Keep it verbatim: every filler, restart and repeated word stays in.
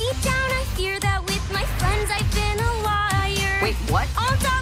Deep down I fear that with my friends I've been a liar. Wait, what? I'll die